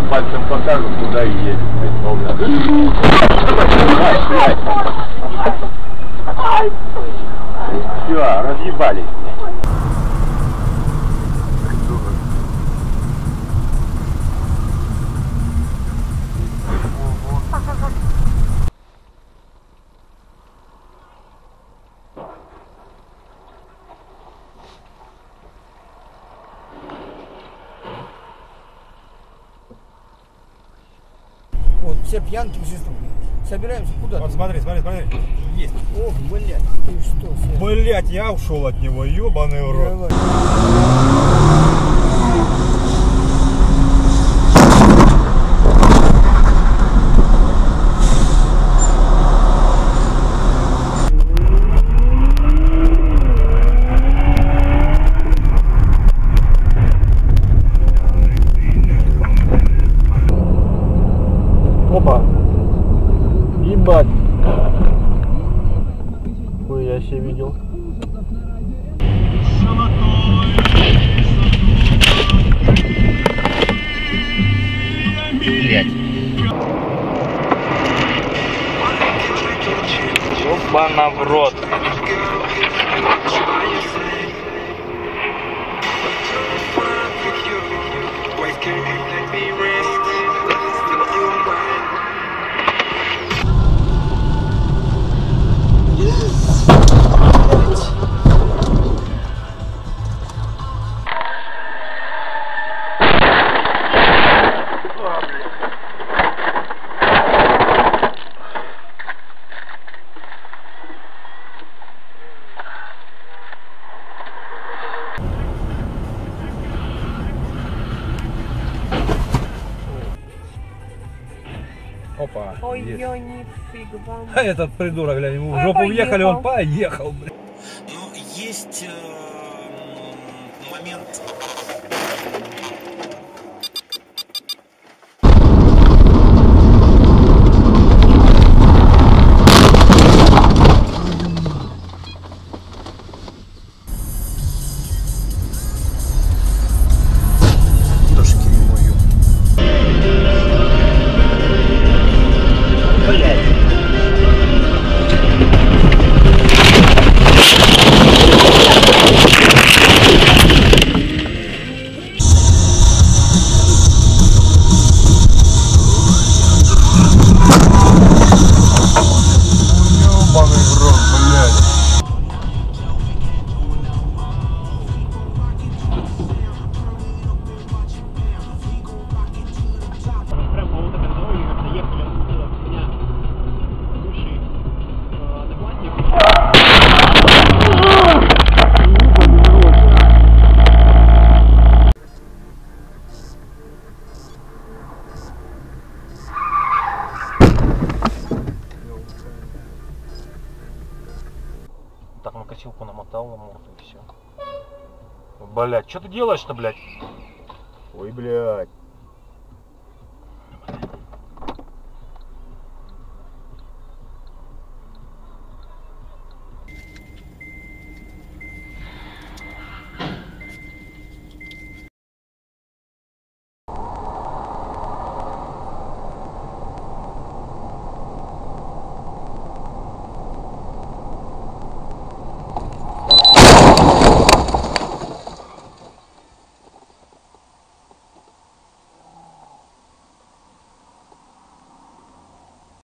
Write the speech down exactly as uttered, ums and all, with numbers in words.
пальцем покажут, куда и едет. Все, разъебались. Вот, все пьянки в жизни. Собираемся куда-то. Вот смотри, смотри, смотри. Есть. Ох, блядь, ты что, Сергей? Блять, я ушел от него, ебаный в рот. Давай. Опа! Ебать! Ой, я себе видел. Блять. Опа-на в рот! Опа. Ой, Есть. ё, нифига вам. А этот придурок, глянь, ему в А, жопу поехал. въехали, он поехал, блядь. Но есть э, момент. Так, на косилку намотал на морду и все. Блять, что ты делаешь-то, блядь? Ой, блядь.